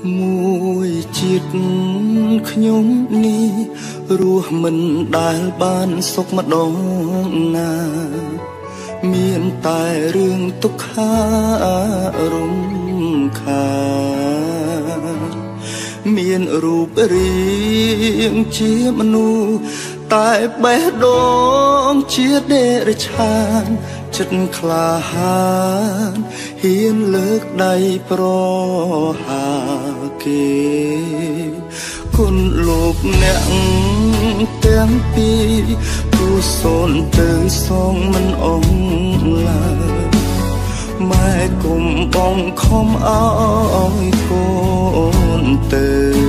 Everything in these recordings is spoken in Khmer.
មួយជាតិខ្ញុំនេះរស់មិនដែលបានសុខម្ដងណាមានតែរឿងទុក្ខារំខានមានរូបរាងជាមនុស្សតែបេះដូងជាដេរឆានចិត្តក្លាហានហ៊ានលើកដៃប្រហាគេគុណលោកអ្នកទាំងពីរទូសូនទៅសងមិនអងឡើយម៉ែគុំបងខំអើយកូនទៅ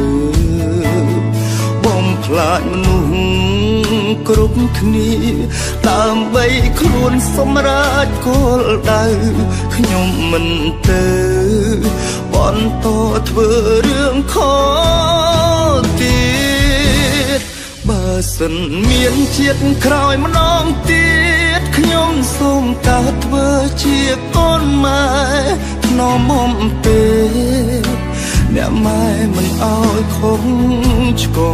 បំផ្លាញមនុស្សគ្រប់គ្នាដើម្បីខ្លួនសម្រាប់គោលដៅខ្ញុំមិនទៅបន្តធ្វើរឿងខុសទៀតបើសិនមានជាតិក្រោយម្ដងទៀតខ្ញុំសូមកើតធ្វើជាកូនម៉ែថ្នមមុំពេកអ្នកម៉ែមិនអោយខំឆ្ក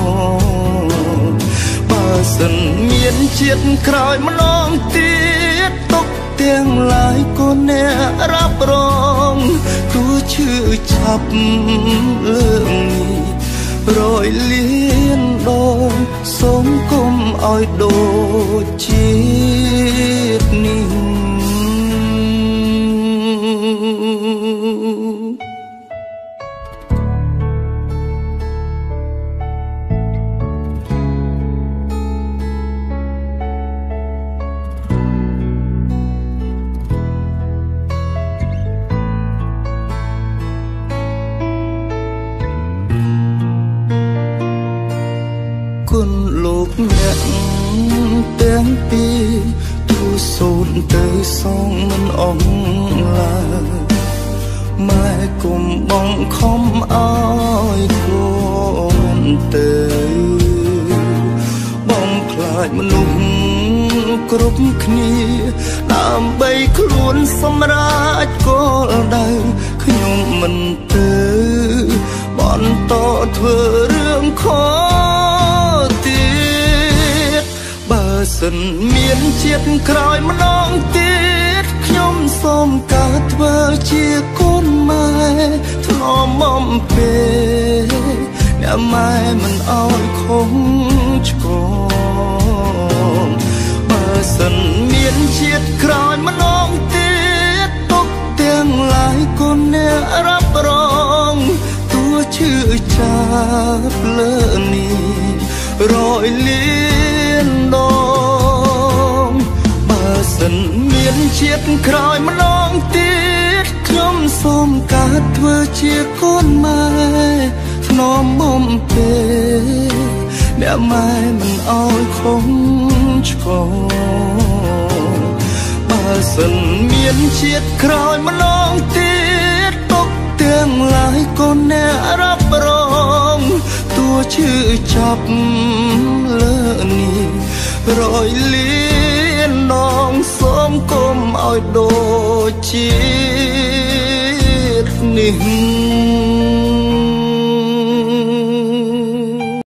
បើសិនមានជាតិក្រោយម្ដងទៀតទុកទាំងឡាយកូនអ្នករាប់រងទោះឈឺចាប់លើកនេះរយលានដងសូមគុំអោយដូចជាតិនេះគុណលោកអ្នកទាំងពីរទូសូនទៅសងមិនអងឡើយម៉ែគុំបងខំអើយកូនទៅបងខ្លាចមនុស្សគ្រប់គ្នាដើម្បីខ្លួនសម្រាប់គោលដៅខ្ញុំមិនទៅបន្តធ្វើរឿងខុសទៀតបើសិនមានជាតិក្រោយម្ដងទៀតខ្ញុំសូមកើតធ្វើជាកូនម៉ែថ្នមមុំពេកអ្នកម៉ែមិនអោយខំឆ្កងបើសិនមានជាតិក្រោយម្ដងទៀតទុកទាំងឡាយកូនអ្នករាប់រងទោះឈឺចាប់លើនេះរយលានដងបើសិនមានជាតិក្រោយម្ដងទៀតខ្ញុំសូមកើតធ្វើជាកូនម៉ែថ្នមមុំពេកអ្នកម៉ែមិនអោយខំឆ្កងបើសិនមានជាតិក្រោយម្ដងទៀតទុកទាំងឡាយកូនអ្នករាប់រងទោះឈឺចាប់លើនេះរយលានដងសូមគុំអោយដូចជាតិនេះ